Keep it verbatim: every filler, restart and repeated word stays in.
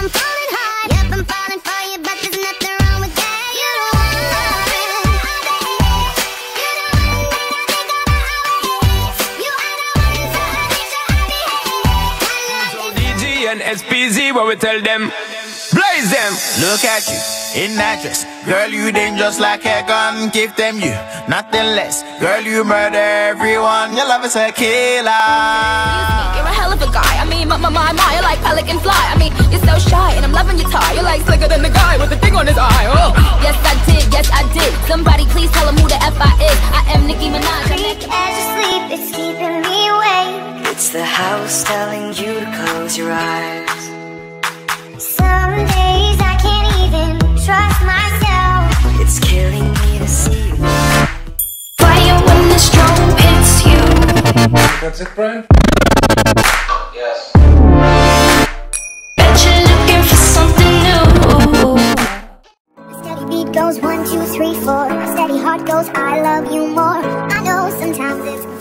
I'm falling hard. Yep, I'm falling for you, but there's nothing wrong with that. You don't want love. You don't want me, I think about how it is. You are the one, so I make sure I behave. So D G and S P Z, what we tell them? Blaze them. Look at you in that dress, girl, you dangerous like a gun. Give them you nothing less, girl, you murder everyone. Your love is a killer. You're a hell of a guy. I mean, my, my, my, my, you're like pelican fly. I mean, you're so shy, and I'm loving your tie. You're like slicker than the guy with the thing on his eye. Oh, yes I did, yes I did. Somebody please tell him who the F I is. I am Nicki Minaj. Creep as you sleep, it's keeping me awake. It's the house telling you to close your eyes. Some days I can't even trust myself. It's killing me to see you. Fire when the strobe hits you. That's it, Brian? Yes. Bet you're looking for something new. A steady beat goes one, two, three, four. A steady heart goes, I love you more. I know sometimes it's